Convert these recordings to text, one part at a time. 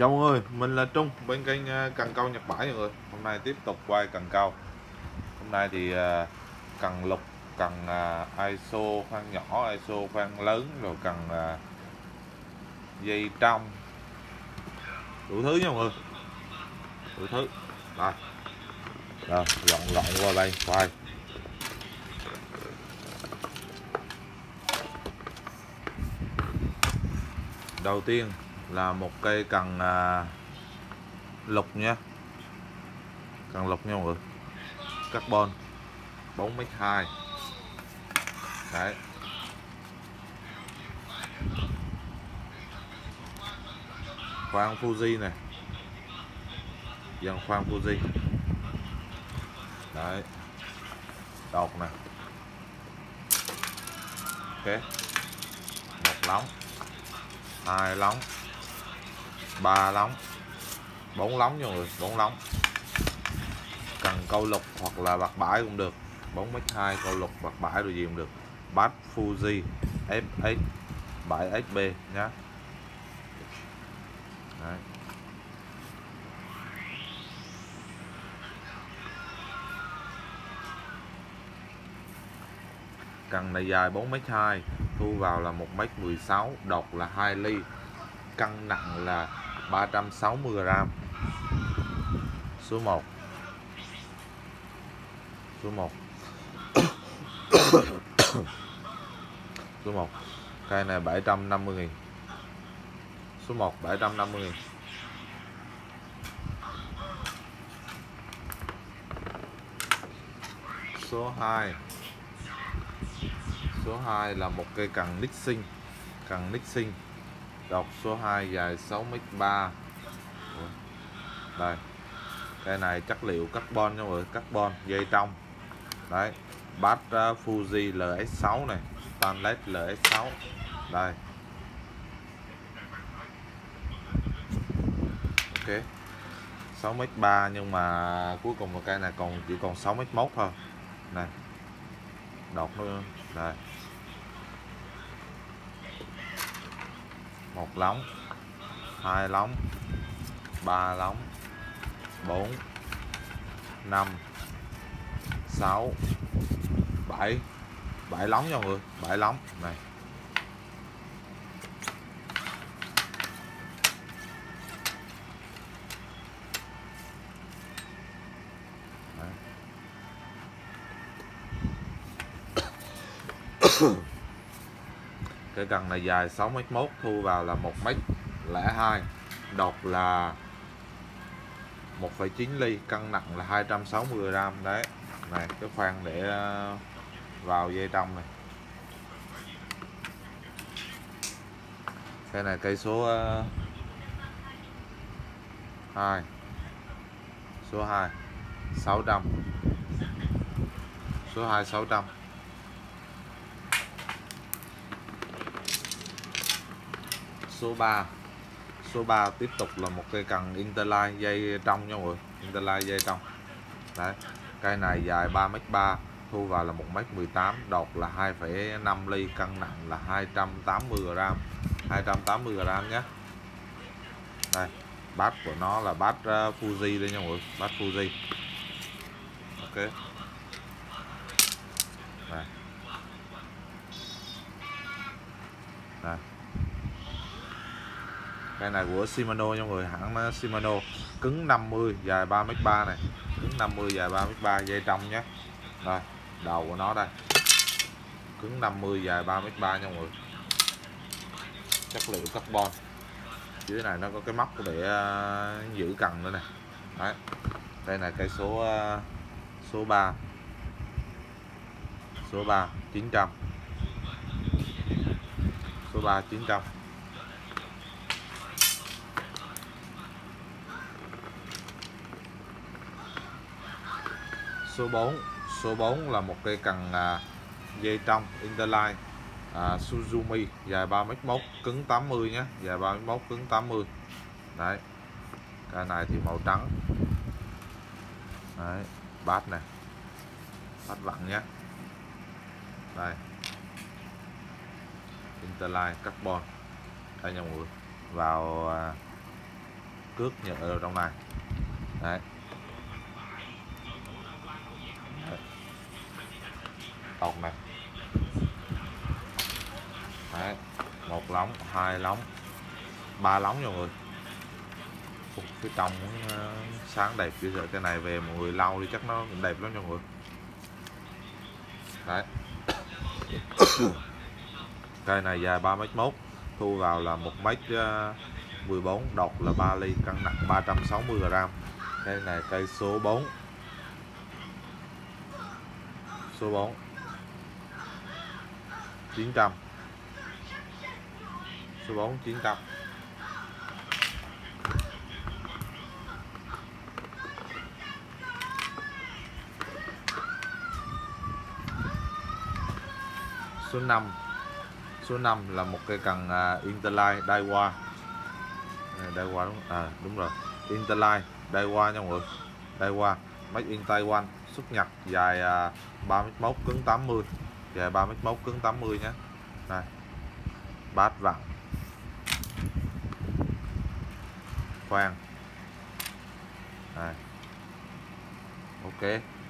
Chào mọi người, mình là Trung bên kênh cần câu Nhật Bãi mọi người. Hôm nay tiếp tục quay cần câu. Hôm nay thì cần lục, cần ISO khoan nhỏ, ISO khoan lớn, rồi cần dây trong, đủ thứ nha mọi người, đủ thứ. Đây, rồi gọn gọn qua đây quay. Đầu tiên là một cây cần lục nha, cần lục nha mọi người, carbon 4m2. Đấy, khoan Fuji này, dàn khoan Fuji. Đấy, đột nè, ok, một lóng, hai lóng, ba lóng, bốn lóng nha mọi người, bốn lóng. Cần câu lục hoặc là bạc bãi cũng được, 4m2 câu lục bạc bãi rồi gì cũng được. Bass Fuji FX 7XB nhá. Đấy. Cần này dài 4m2, thu vào là 1m16, đột là 2 ly, cân nặng là 360g. Số 1, số 1 số 1 cây này 750.000. Số 1 750.000. Số 2, số 2 là một cây cần Nixing, cần Nixing đột số 2 dài 6m3. Đây, cây này chất liệu carbon nha mọi người, carbon dây trong. Đấy, bass Fuji LS6 này, stainless LS6. Đây, ok, 6m3 nhưng mà cuối cùng một cây này chỉ còn 6m1 thôi. Này, đột nữa. Đây, một lóng, hai lóng, ba lóng, 4, 5, 6, 7, 7 lóng nha mọi người, 7 lóng này. Cái cần này dài 6m1, thu vào là 1m02, đột là 1,9 ly, cân nặng là 260g. Đấy, này cái khoan để vào dây trong này. Cái này cây số 2, số 2 600, số 2 600. Số 3, số 3 tiếp tục là một cây cần Interline dây trong nha mọi người, Interline dây trong. Đấy, cây này dài 3m3, thu vào là 1m18, đột là 2,5 ly, cân nặng là 280g, 280g nhé. Đây, bass của nó là bass Fuji đây nha mọi người, bass Fuji. Ok. Đây. Đây. Cây này của Shimano nha mọi người, hãng Shimano, cứng 50, dài 3m3 này, cứng 50 dài 3m3, dây trong nhé. Đây, đầu của nó đây, cứng 50 dài 3m3 nha mọi người, chất liệu carbon. Dưới này nó có cái móc để giữ cần nữa nè. Đấy, đây là cây số 3, số 3 900, số 3 900. Số 4, số 4 là một cây cần dây trong Interline Suzumi, dài 3m1, cứng 80 nhé, dài 3m1, cứng 80. Đấy, cây này thì màu trắng. Đấy, bass này, bass vặn nhé. Đây, Interline carbon. Đây nha mọi người, vào cước nhựa ở trong này. Đấy. Đấy. Tột này. Đấy. 1 lóng, 2 lóng, 3 lóng mọi người. Cái trong sáng đẹp như vậy. Cái này về mọi người lau đi chắc nó cũng đẹp lắm mọi người. Đấy. Cây này dài 3m1, thu vào là 1m14, đọt là 3 ly, cân nặng 360g. Cây này cây số 4. Số 4 900. Số 4 900. Số 5. Số 5 là một cây cần Interline Daiwa. Daiwa đúng, đúng rồi. Interline Daiwa nha mọi người. Daiwa Made in Taiwan, xuất Nhật, dài 3m1, cứng 80. Dài 3m1, cứng 80 nhé. Đây. Bát vặn. Khoan. Đây. Ok.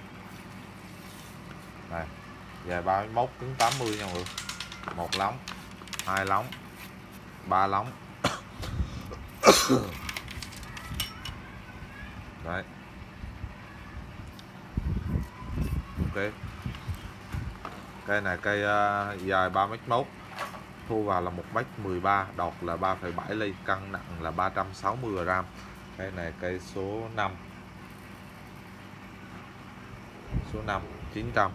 Đây. Dài 3m1, cứng 80 nha mọi người. 1 lóng, 2 lóng, 3 lóng. Đấy. Ok. Cây này cây dài 3m1, thu vào là 1m13, đọt là 3,7 ly, cân nặng là 360g. Cây này cây số 5. Số 5 900.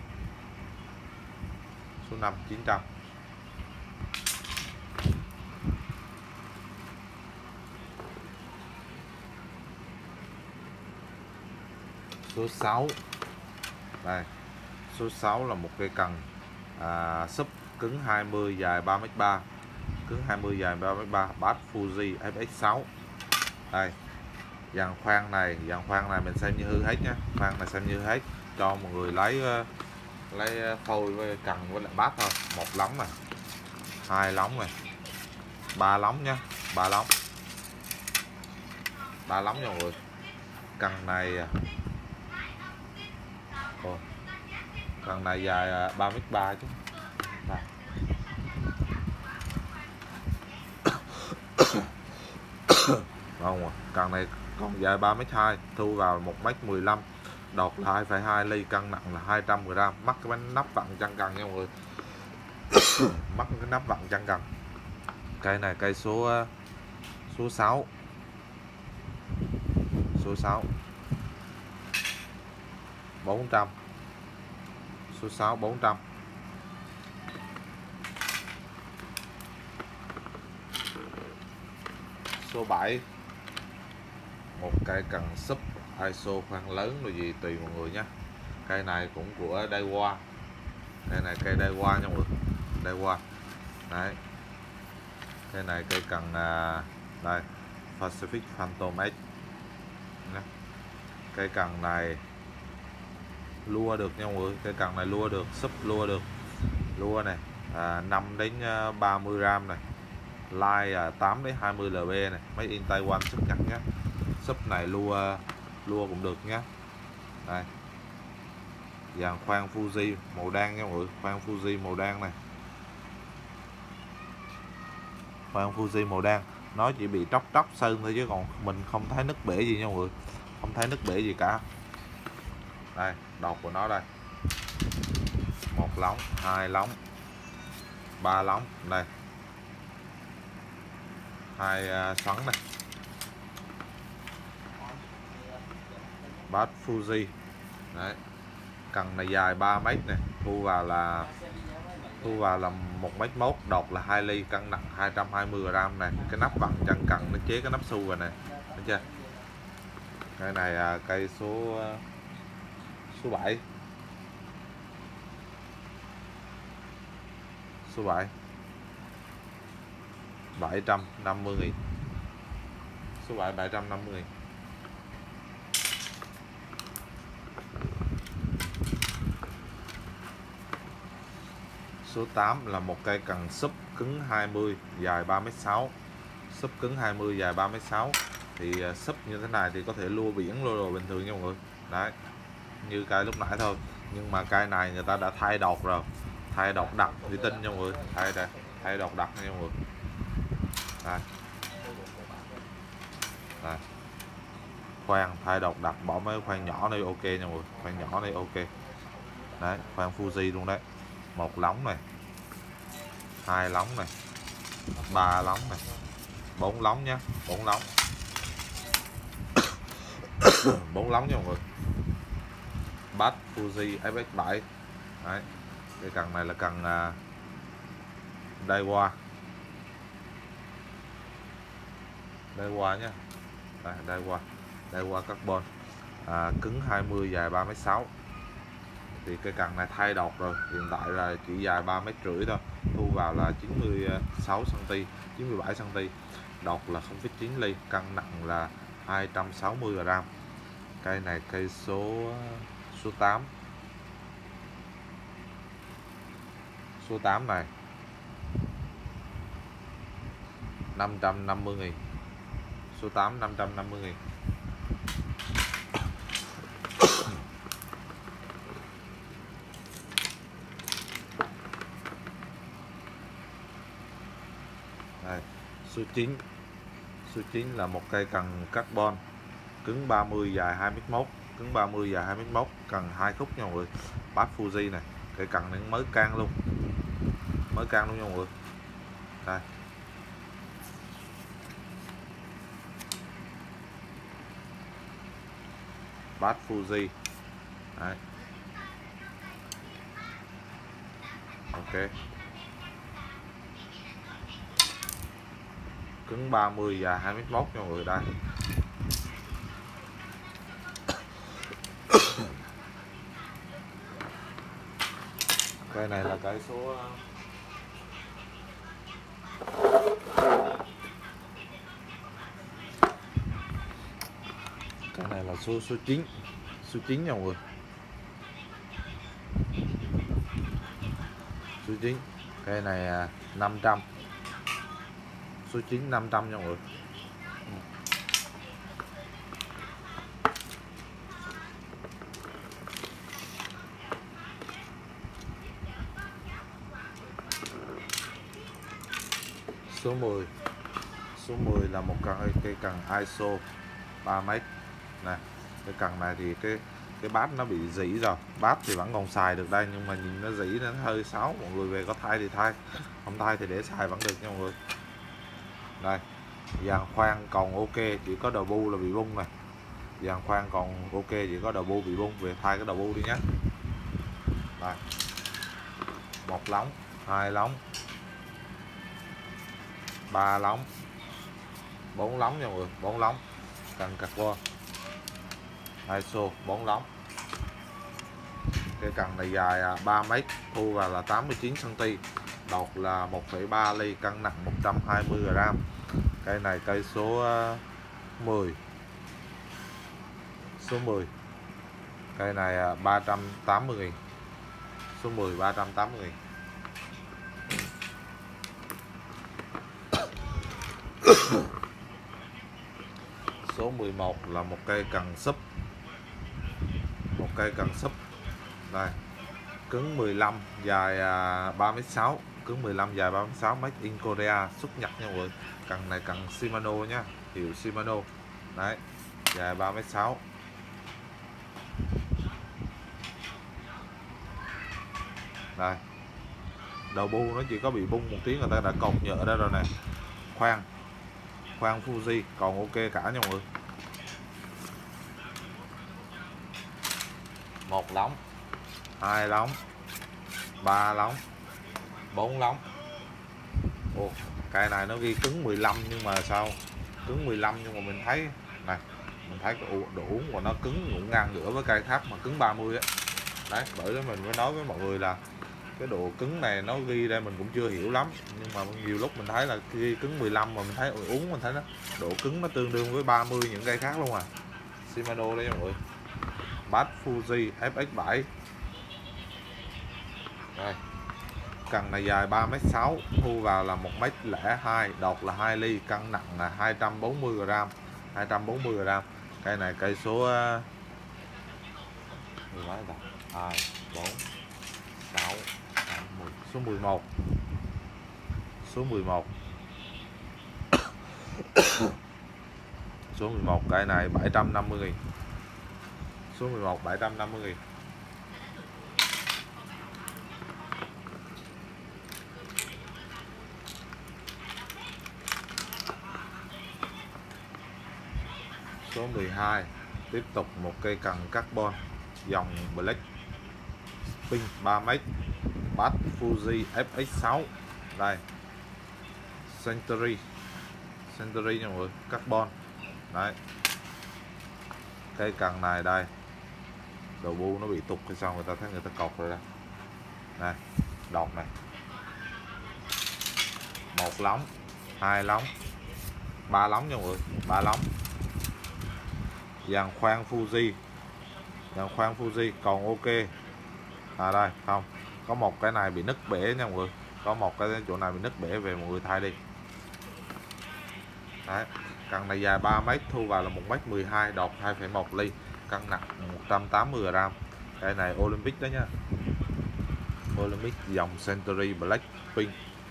Số 5 900. Số 6. Đây. Số 6 là một cây cần súp cứng 20, dài 3m3, cứng 20, dài 3m3, bass Fuji FX6. Đây. Dàn khoan này mình xem như hư hết nhé. Khoan này xem như hết, cho mọi người lấy phôi với cần với lại bát thôi. 1 lóng này, 2 lóng này, 3 lóng nhé. 3 lóng. 3 lóng nha mọi người. Cần này cần này dài 3m3 chứ. Đây. Không, cần này còn dài 3m2, thu vào 1m15, đọt là 2,2 ly, cân nặng là 200g. Mắc cái bánh nắp vặn chân cần nha mọi người. Mắc cái nắp vặn chân cần. Cây này cây số 6. Số 6 400. Số 6 400. Số 7, một cây cần súp ISO khoan lớn rồi gì tùy mọi người nhé. Cây này cũng của Daiwa. Cây này cây Daiwa nha mọi người. Daiwa. Đấy. Cây này cây cần đây Pacific Phantom X. Cây cần này lua được nha mọi người. Cây cần này lua được, súp lua được. Lua này 5 đến 30g này. Line 8 đến 20 lb này. Made in Taiwan, xuất Nhật nhé. Súp này lua cũng được nhé. Đây. Dàn khoan Fuji màu đen nha mọi người. Khoan Fuji màu đen này. Khoan Fuji màu đen. Nó chỉ bị tróc sơn thôi chứ còn mình không thấy nứt bể gì nha mọi người. Không thấy nứt bể gì cả. Đây, đọt của nó đây. 1 lóng, 2 lóng, 3 lóng. Đây. 2 xoắn này. Bass Fuji. Đấy. Cần này dài 3m này, thu vào là 1m1, đọt là 2 ly, cân nặng 220g này. Cái nắp vặn chân cần nó chế cái nắp xu rồi này. Thấy chưa? Cây này cây số 7. Số 7 750.000. Số 7 750.000. Số 8 là một cây cần súp cứng 20, dài 3m6. Súp cứng 20, dài 3m6. thì súp như thế này thì có thể lua biển lua đồ bình thường nha mọi người. Đấy, như cây lúc nãy thôi, nhưng mà cây này người ta đã thay đọt rồi, thay đọt đặc thủy tinh nha mọi người, thay đọt đặc nha mọi người. Đây. Đây. Khoan thay đọt đặc, bỏ mấy khoan nhỏ này ok nha mọi người, khoan nhỏ này ok. Đấy, khoan Fuji luôn đấy. Một lóng này, hai lóng này, ba lóng này, 4 lóng nhá, 4 lóng. 4 lóng nha mọi người. Bass Fuji FX7. Đấy. Cái cần này là cần Daiwa. Daiwa nhá. Đây, Daiwa carbon. Cứng 20, dài 3m6. Thì cái cần này thay đọt rồi, hiện tại là chỉ dài 3,5 m thôi, thu vào là 96 cm, 97 cm, đọt là 0,9 ly, cân nặng là 260 g. Cây này cây số 8. Số 8 này 550.000. Số 8 550.000. Đây, số 9. Số 9 là một cây cần carbon, cứng 30, dài 2m1, cứng 30, dài 2m1, cần 2 khúc nha mọi người. Bass Fuji này, cây cần này mới can luôn. Mới can luôn nha mọi người. Đây. Bass Fuji. Đấy. Ok. Cứng 30, dài 2m1 nha mọi người. Đây. Cây này là cây số số 9. Số 9 nha mọi người. Số 9. Cây này 500. Số 9 500 nha mọi người. Số 10. Số 10 là một cây cần ISO 3m. Này, cái cần này thì cái bát nó bị rỉ rồi. Bát thì vẫn còn xài được đây, nhưng mà nhìn nó rỉ nó hơi xấu. Mọi người về có thay thì thay, không thay thì để xài vẫn được nha mọi người. Đây, dàn khoan còn ok, chỉ có đầu bu là bị bung này. Dàn khoan còn ok, chỉ có đầu bu bị bung, về thay cái đầu bu đi nhé. Đây, một lóng, hai lóng, ba lóng, 4 lóng nha mọi người, 4 lóng, cần carbon ISO 4 lóng. Cái cần này dài 3m, thu vào là 89 cm, đọt là 1,3 ly, cân nặng 120 g. Cây này cây số 10. Số 10. Cây này 380.000. Số 10 380.000. Số 11 là một cây cần súp. Một cây cần súp. Đây. Cứng 15, dài 3m6, cứng 15, dài 3m6, made in Korea, xuất Nhật nha mọi người. Cần này cần Shimano nhá, hiệu Shimano. Đấy, dài 3m6. Đây. Đầu bu nó chỉ có bị bung một tí, người ta đã cột nhựa đây rồi nè. Khoan Fuji còn ok cả nha mọi người. Một lóng, hai lóng, ba lóng, 4 lóng. Ồ, cây này nó ghi cứng 15 nhưng mà sao cứng 15 nhưng mà mình thấy này, mình thấy cái độ uống của nó cứng cũng ngang ngửa với cây khác mà cứng 30 á. Đấy, bởi đó mình mới nói với mọi người là cái độ cứng này nó ghi đây mình cũng chưa hiểu lắm, nhưng mà nhiều lúc mình thấy là ghi cứng 15 mà mình thấy uống mình thấy nó độ cứng nó tương đương với 30 những cây khác luôn à. Shimano đây mọi người. Bass Fuji FX7. Đây. Cần này dài 3m6, thu vào là 1m02, đọt là 2 ly, cân nặng là 240 g. 240g. Cây này cây số 2, 4, 6, 8, 10. Số 11. Số 11. Số 11 cây này 750.000. Số 11 750.000. Số 12 tiếp tục một cây cần carbon dòng Black Pink 3m Bass Fuji FX6. Đây Century nha mọi người, carbon. Đấy, cây cần này đây đầu bu nó bị tục hay sao người ta thấy người ta cột rồi đây. Này đọt này, 1 lóng, 2 lóng, 3 lóng nha mọi người, 3 lóng. Dàn khoan Fuji, dàn khoan Fuji còn ok. Đây không, có một cái này bị nứt bể nha mọi người, có một cái chỗ này bị nứt bể, về mọi người thay đi. Đấy, cần này dài 3m, thu vào là 1m12, đọt 2,1 ly, cân nặng 180g. Cái này Olympic đó nha, Olympic dòng Century Black Pink.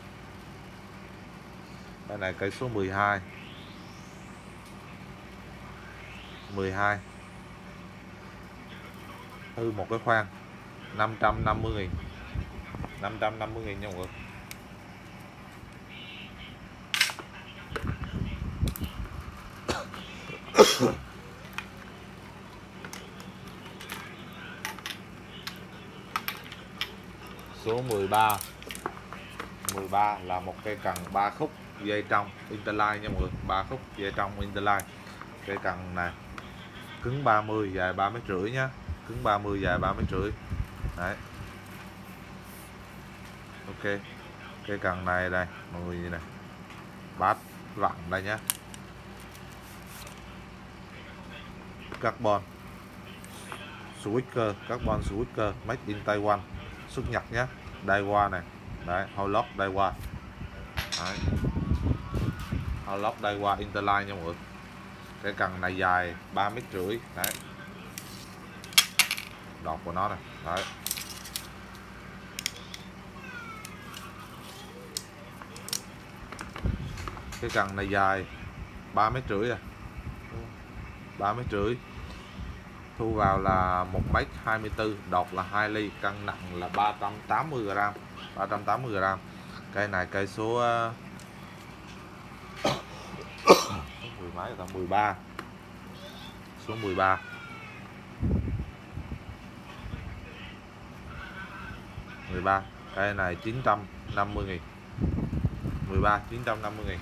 Cái này cây số 12. 12 hư một cái khoan 550.000. 550.000 nha mọi người. Số 13. 13 là một cây cần 3 khúc dây trong Interline nha mọi người, 3 khúc dây trong Interline. Cây cần này cứng 30, dài 3,5 m nhá, cứng 30, dài 3,5 m. Đấy, ok. Cây cần này đây mọi người nhìn này, bát vặn đây nhá, carbon Swicker, carbon Swicker made in Taiwan, xuất Nhật nhá, Daiwa này. Đấy, Hollock Daiwa. Đấy, Hollock Daiwa Interline nha mọi người. Cái cần này dài 3,5 m. Đấy, đọt của nó này. Đấy, cái cần này dài 3,5 m à, 3,5 m, thu vào là 1m24, đọt là 2 ly, cân nặng là 380g. 380g. Cây này cây số 13. Số 13. 13. Cây này 950.000. 13 950.000.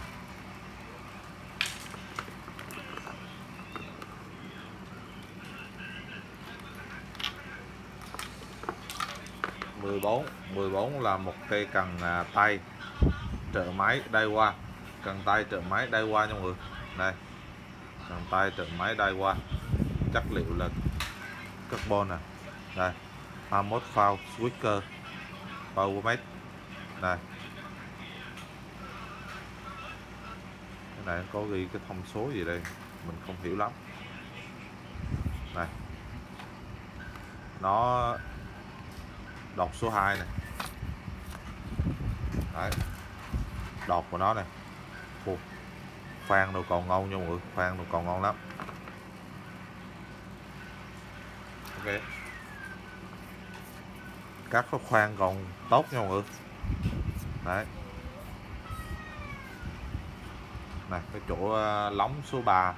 14 là một cây cần tay trợ máy Daiwa, cần tay trợ máy Daiwa nha mọi người. Đây, cần tay trợ máy Daiwa, chất liệu là carbon nè. Đây, 21 phao Swicker Powermate. Đây, cái này có ghi cái thông số gì đây mình không hiểu lắm. Này, nó đọt số 2 này. Đấy, đọt của nó này. Khoan đồ còn ngon nha mọi người, khoan đồ còn ngon lắm. Ok, các cái khoan còn tốt nha mọi người. Đấy, này cái chỗ lóng số 3,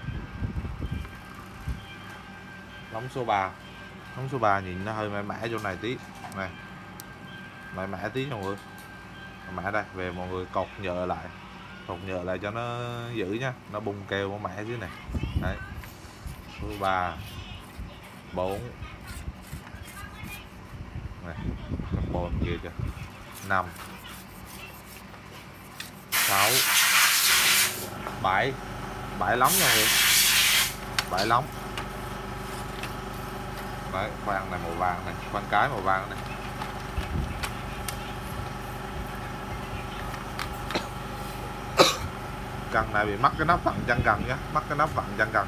lóng số 3, lóng số 3 nhìn nó hơi mẻ mẻ chỗ này tí này, mẻ mẻ tí nha mọi người. Mẻ đây, về mọi người cột nhựa lại, cột nhựa lại cho nó giữ nhá, nó bung keo nó mẻ dưới này. Đấy, số 3, 4 này, carbon kia chưa, 5, 6, 7, 7 lóng nha mọi người, 7 lóng. Đấy, khoan này màu vàng này, khoan cái màu vàng này. Cần này bị mắc cái nắp vặn chân cần nhé, mắc cái nắp vặn chân cần.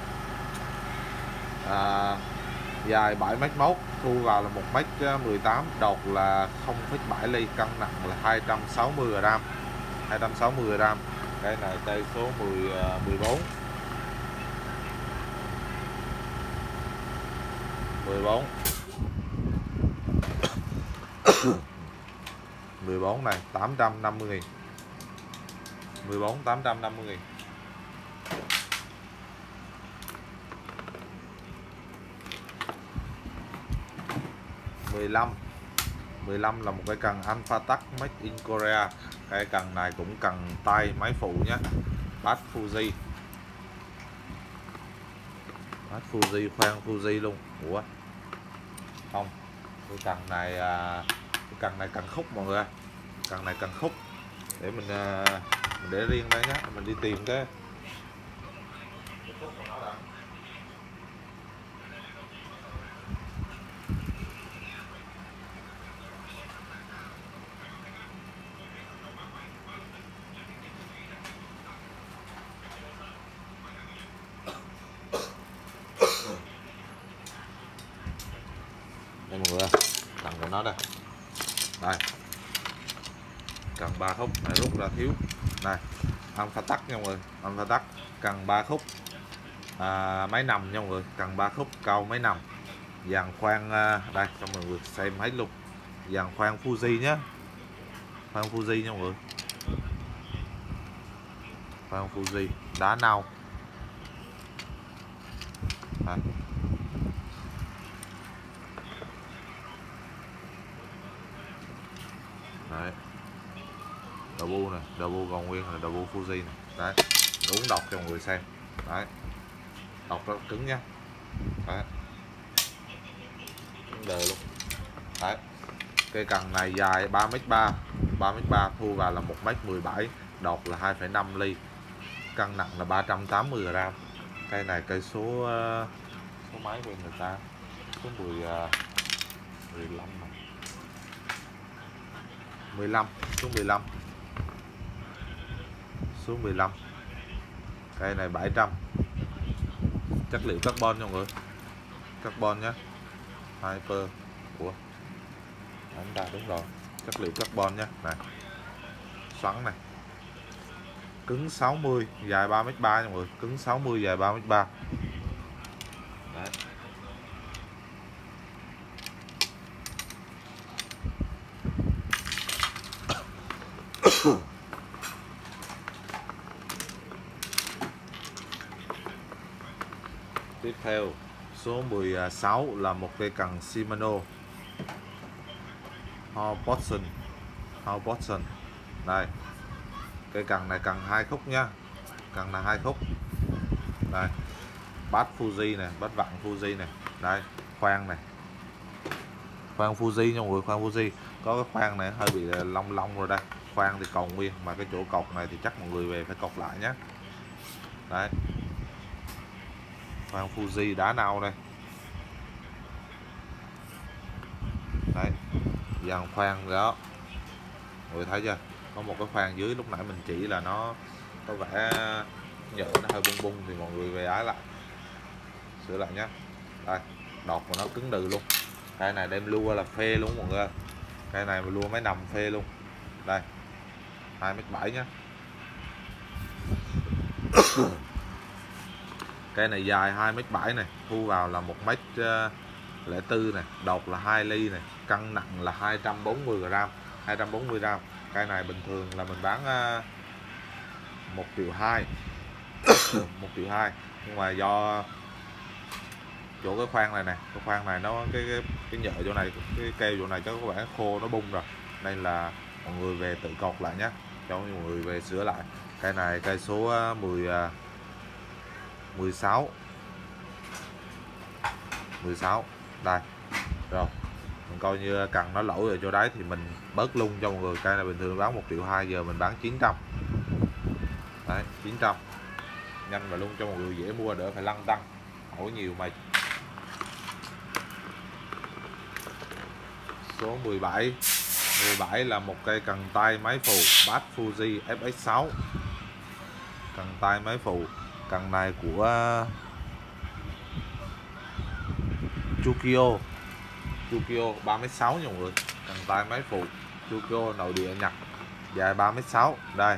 Dài 7m1, thu vào là 1m18, đột là 0,7 ly, cân nặng là 260g. 260g. Cái này cây số 14. 14 này 850.000. 14 850.000. 15 là một cái cần Alphatech made in Korea. Cái cần này cũng cần tay máy phụ nhé. Bass Fuji. Bass Fuji, khoan Fuji luôn. Ủa không, cái cần này cần khúc mọi người. Cần này cần khúc. Để mình để riêng đây nhé. Mình đi tìm cái khúc của nó đã. Đây mọi người, cần của nó đây. Đây. Cần 3 khúc, này rút ra thiếu. Này, Alphatech nha mọi người, Alphatech cần 3 khúc. Máy nằm nha mọi người, cần 3 khúc, câu máy nằm. Dàn khoan đây cho mọi người xem hết luôn. Dàn khoan Fuji nhé. Khoan Fuji nha mọi người. Khoan Fuji, đá nâu. Đây. Đấy. Double này, double còn nguyên là double Fuji này. Đấy. Uống đọc cho mọi người xem. Đấy. Đọc rất cứng nhá. Đấy. Đời luôn. Đấy. Cây cần này dài 3m3, 3m3, thu vào là 1m17, đột là 2,5 ly, cân nặng là 380g. Cây này cây số máy của người ta số 15 này. 15, số 15. Số 15. Cây này 700. Chất liệu carbon nha mọi người. Carbon nhé. Hyper. Ủa. Anh ta đúng rồi. Chất liệu carbon nhé. Này. Xoắn này. Cứng 60, dài 3m3 nha mọi người. Cứng 60, dài 3m3. Đấy. Tiếp theo số 16 là một cây cần Shimano Hobson. Đây. Cây cần này cần 2 khúc nhá. Cần là 2 khúc. Đây. Bass Fuji này, bass vặn Fuji này. Đây, khoan này. Khoan Fuji nha mọi người, khoan Fuji. Có cái khoan này hơi bị lông lông rồi đây. Khoan thì còn nguyên, mà cái chỗ cột này thì chắc mọi người về phải cột lại nhé. Đấy. Khoan Fuji đá nâu đây. Đấy. Dàn khoan đó. Mọi người thấy chưa? Có một cái khoan dưới lúc nãy mình chỉ là nó có vẻ nhựa nó hơi bung bung thì mọi người về ái lại. Sửa lại nhé. Đây, đọt của nó cứng đừ luôn. Cái này đem lua là phê luôn mọi người. Cái này mà lua máy nằm phê luôn. Đây. 2m7 nhé. Cái này dài 2m7 này, thu vào là 1m04 này, đột là 2 ly này, cân nặng là 240g. 240g. Cái này bình thường là mình bán 1,2 triệu. 1,2 triệu. Nhưng mà do chỗ cái khoan này nè, cái khoan này nó cái nhựa chỗ này, cái keo chỗ này chắc có vẻ khô nó bung rồi, nên là mọi người về tự cột lại nhé, cho mọi người về sửa lại. Cái này cây số 16. Đây rồi, mình coi như cần nó lỗi ở chỗ đấy thì mình bớt lung cho mọi người. Cây này bình thường bán 1,2 triệu, giờ mình bán 900. Đấy, 900 nhanh và luôn cho mọi người dễ mua, đỡ phải lăn tăng hỏi nhiều mày. Số 17 là một cây cần tay máy phụ Bass Fuji FX6. cần tay máy phụ. Cần này của Chukio 3m6 nha mọi người. Cần tay máy phụ Chukio nội địa Nhật, dài 3m6. Đây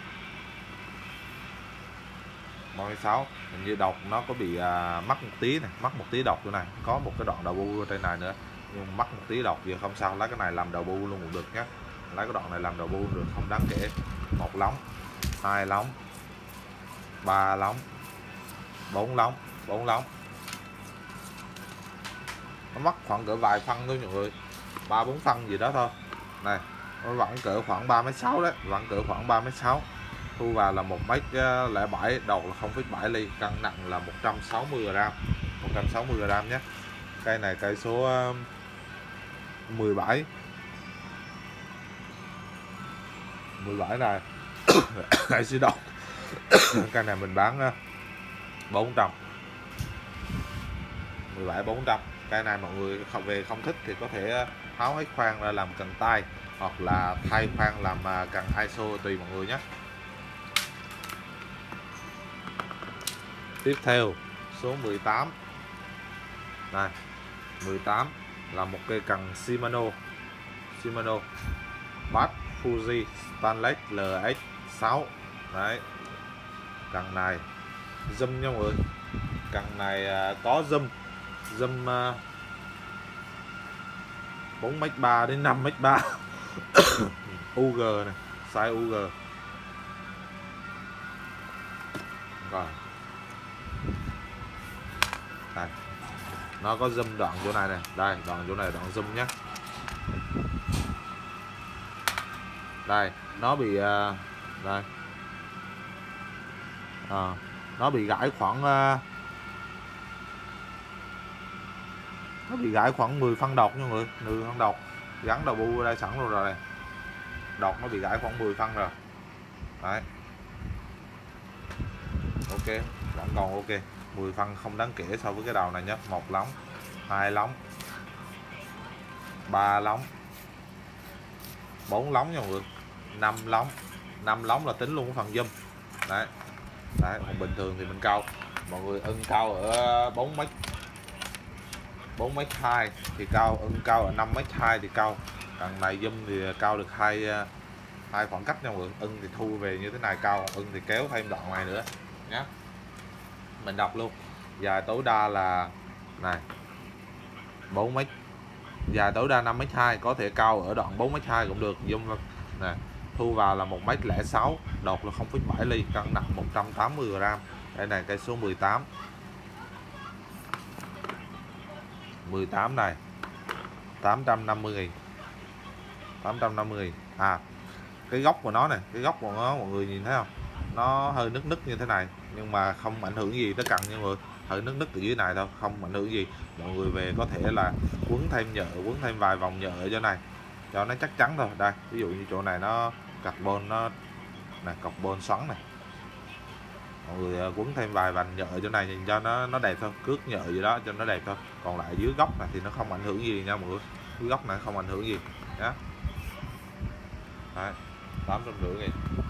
36. Hình như đọc nó có bị mắc một tí này, mắc một tí đọc chỗ này, có một cái đoạn đầu bu trên này nữa, nhưng mắc một tí đọc giờ không sao, lấy cái này làm đầu bu luôn cũng được nhé. Lấy cái đoạn này làm đầu bu được, không đáng kể. Một lóng, hai lóng, ba lóng, bốn lóng, nó mất khoảng cỡ vài phân thôi mọi người, 3-4 phân gì đó thôi. Này nó vẫn cỡ khoảng 3m6 đấy, vẫn cỡ khoảng 3m6. Thu vào là 1m07, đầu là 0,7 ly, cân nặng là 160g, 160g nhé. Cây này cây số 17 này. Cây số độc. Cây này mình bán 400, 17-400. Cây này mọi người về không thích thì có thể tháo hết khoang ra làm cần tay, hoặc là thay khoang làm cần ISO, tùy mọi người nhé. Tiếp theo số 18 này, 18 là một cây cần Shimano Bass Fuji Stainless LX6. Đấy, cần này zoom nha mọi người. Cần này có zoom 4m3 đến 5m3. UG này, size UG. Rồi đây, nó có zoom đoạn chỗ này này, đây đoạn chỗ này, đoạn zoom nhé. Đây nó bị đây nó bị gãy khoảng nó bị gãy khoảng 10 phân độc nha mọi người, 10 phân độc, gắn đầu bu ở đây sẵn luôn rồi này. Độc nó bị gãy khoảng 10 phân rồi. Đấy, ok, vẫn còn ok, 10 phân không đáng kể so với cái đầu này nhé. Một lóng, hai lóng, ba lóng, bốn lóng nha mọi người, năm lóng là tính luôn cái phần zoom. Đấy, đấy, còn bình thường thì mình cao, mọi người ưng cao ở 4m2 thì cao, ưng cao ở 5m2 thì cao. Cần này zoom thì cao được hai khoảng cách nha mọi người. Ưng thì thu về như thế này cao, ưng thì kéo thêm đoạn này nữa nhé. Mình đọc luôn, dài tối đa là này 4m, dài tối đa 5m2, có thể cao ở đoạn 4m2 cũng được. Zoom nè, thu vào là 1m06, đột là 0,7 ly, cân nặng 180g. Đây này, cây số 18 này 850.000, 850.000. Cái góc của nó này, cái góc của nó mọi người nhìn thấy không, nó hơi nứt như thế này, nhưng mà không ảnh hưởng gì tới cần nha mọi người. Hơi nứt ở dưới này thôi, không ảnh hưởng gì. Mọi người về có thể là quấn thêm nhựa, quấn thêm vài vòng nhựa ở chỗ này cho nó chắc chắn thôi. Đây ví dụ như chỗ này nó carbon, nó này carbon xoắn này, mọi người quấn thêm vài vành nhựa ở chỗ này nhìn cho nó đẹp thôi, cước nhựa gì đó cho nó đẹp thôi. Còn lại dưới góc này thì nó không ảnh hưởng gì nha mọi người, dưới góc này không ảnh hưởng gì nhé. Đấy, 850.000.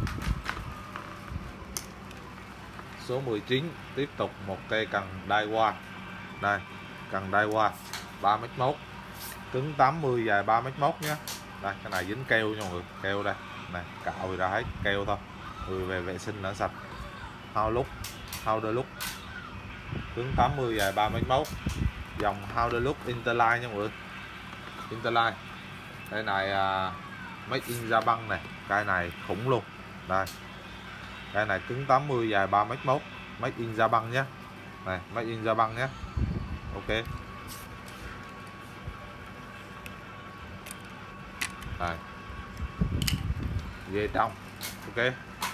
Số 19 tiếp tục một cây cần Daiwa. Đây, cần Daiwa 3m1, cứng 80, dài 3m1 nhé. Đây, cái này dính keo nha mọi người, keo đây này, cạo thì ra hết keo thôi. Người về vệ sinh là sạch. Powder look, cứng 80, dài 3m1, dòng Powder look Interline nha mọi người. Interline đây này, Made in Japan này, cây này khủng luôn. Đây, cây này cứng 80, dài 3m1, Made in Japan nhé. Này, Made in Japan nhé. Ok. Đây, dê trong. Ok.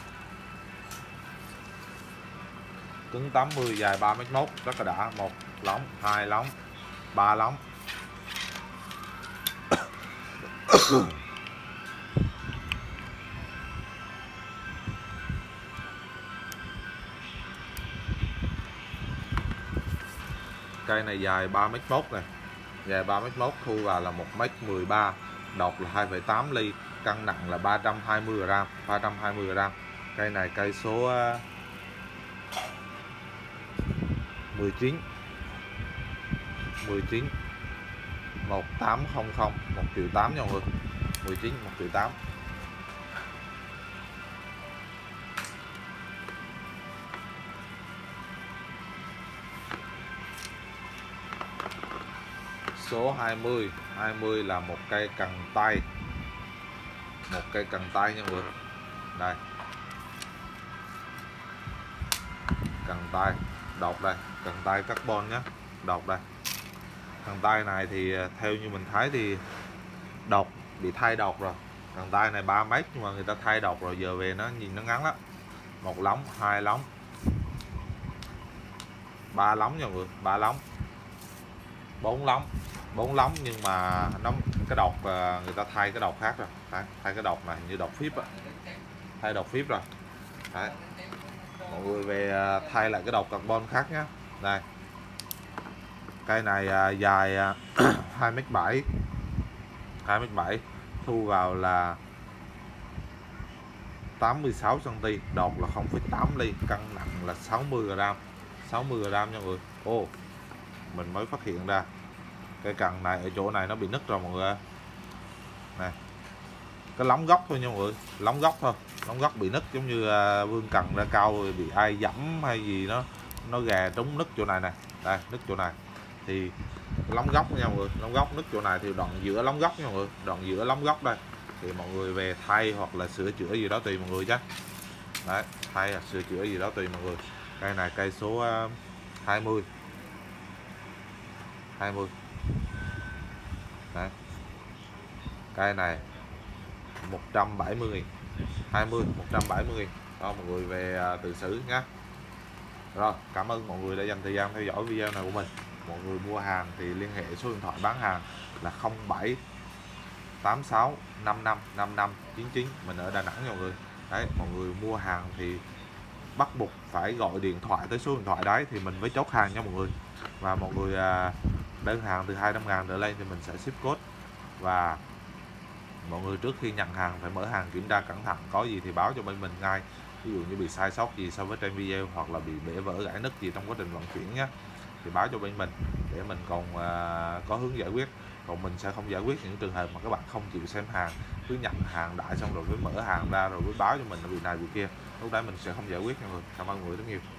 Cứng 80, dài 3m1, rất là đã. Một lóng, hai lóng, ba lóng. Cây này dài 3m1 này, dài 3m1, thu vào là 1m13, độc là 2,8 ly, cân nặng là 320g. Cây này cây số 19 19 1800 1 triệu 8 nha mọi người. 19 1 triệu 8. Số 20 20 là một cây cần tay, một cây cần tay nha mọi người. Đây, cần tay độc đây, cần tay carbon nhé, độc đây. Cần tay này thì theo như mình thấy thì độc bị thay độc rồi. Cần tay này 3 mét nhưng mà người ta thay độc rồi, giờ về nó nhìn nó ngắn lắm. Một lóng, hai lóng, ba lóng nha mọi người, ba lóng, bốn lóng, bốn lóng, nhưng mà nó cái độc người ta thay cái độc khác rồi. Đấy, thay cái độc này như độc phíp á, thay độc phíp rồi. Đấy, mọi người về thay lại cái độc carbon khác nhé. Đây, cây này dài 2m7, 2m7, thu vào là 86 cm, đọt là 0,8 ly, cân nặng là 60 g, 60 g nha mọi người. Ô, mình mới phát hiện ra cái cần này ở chỗ này nó bị nứt rồi mọi người. Này, cái lóng gốc thôi nha mọi người, lóng gốc thôi, lóng gốc bị nứt, giống như vươn cần ra cao rồi bị ai dẫm hay gì nó gà trúng nứt chỗ này nè. Đây, nứt chỗ này thì lóng gốc nha mọi người, lóng gốc nứt chỗ này thì đoạn giữa lóng gốc nha mọi người, đoạn giữa lóng gốc đây thì mọi người về thay hoặc là sửa chữa gì đó tùy mọi người chứ. Đấy, thay hoặc sửa chữa gì đó tùy mọi người. Cây này cây số 20 20. Đấy, cây này 170.000, 20 170.000 đó, mọi người về tự xử nhé. Rồi, cảm ơn mọi người đã dành thời gian theo dõi video này của mình. Mọi người mua hàng thì liên hệ số điện thoại bán hàng là 07 86 55 55 99, mình ở Đà Nẵng nha mọi người. Đấy, mọi người mua hàng thì bắt buộc phải gọi điện thoại tới số điện thoại đấy thì mình mới chốt hàng nha mọi người. Và mọi người đơn hàng từ 200.000 trở lên thì mình sẽ ship code. Và mọi người trước khi nhận hàng phải mở hàng kiểm tra cẩn thận, có gì thì báo cho bên mình ngay, ví dụ như bị sai sót gì so với trên video hoặc là bị bể vỡ gãy nứt gì trong quá trình vận chuyển nhé, thì báo cho bên mình để mình còn có hướng giải quyết. Còn mình sẽ không giải quyết những trường hợp mà các bạn không chịu xem hàng, cứ nhận hàng đại xong rồi mới mở hàng ra rồi mới báo cho mình là bị này bị kia, lúc đấy mình sẽ không giải quyết nha mọi người. Cảm ơn mọi người rất nhiều.